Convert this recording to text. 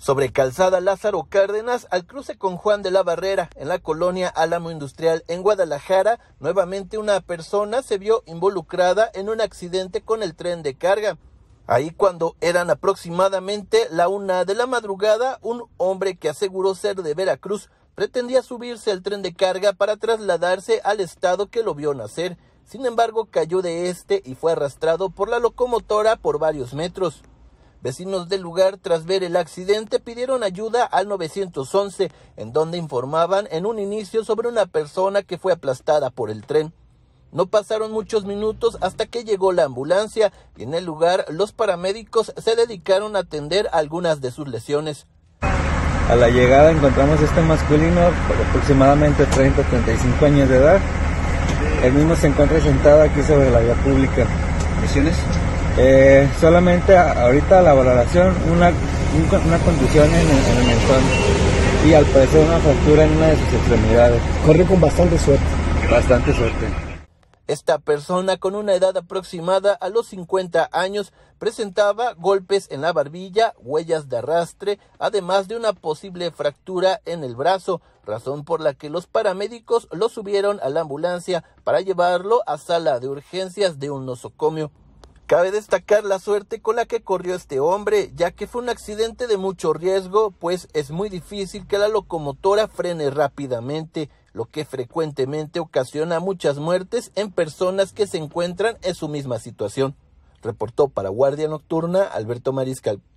Sobre Calzada Lázaro Cárdenas, al cruce con Juan de la Barrera, en la colonia Álamo Industrial, en Guadalajara, nuevamente una persona se vio involucrada en un accidente con el tren de carga. Ahí, cuando eran aproximadamente la 1 de la madrugada, un hombre que aseguró ser de Veracruz pretendía subirse al tren de carga para trasladarse al estado que lo vio nacer. Sin embargo, cayó de este y fue arrastrado por la locomotora por varios metros. Vecinos del lugar, tras ver el accidente, pidieron ayuda al 911, en donde informaban en un inicio sobre una persona que fue aplastada por el tren. No pasaron muchos minutos hasta que llegó la ambulancia y en el lugar los paramédicos se dedicaron a atender algunas de sus lesiones. A la llegada encontramos a este masculino de aproximadamente 30-35 años de edad. El mismo se encuentra sentado aquí sobre la vía pública. ¿Lesiones? Solamente ahorita la valoración, una contusión en el mentón y al parecer una fractura en una de sus extremidades. Corre con bastante suerte. Bastante suerte. Esta persona, con una edad aproximada a los 50 años, presentaba golpes en la barbilla, huellas de arrastre, además de una posible fractura en el brazo, razón por la que los paramédicos lo subieron a la ambulancia para llevarlo a sala de urgencias de un nosocomio. Cabe destacar la suerte con la que corrió este hombre, ya que fue un accidente de mucho riesgo, pues es muy difícil que la locomotora frene rápidamente, lo que frecuentemente ocasiona muchas muertes en personas que se encuentran en su misma situación. Reportó para Guardia Nocturna Alberto Mariscal.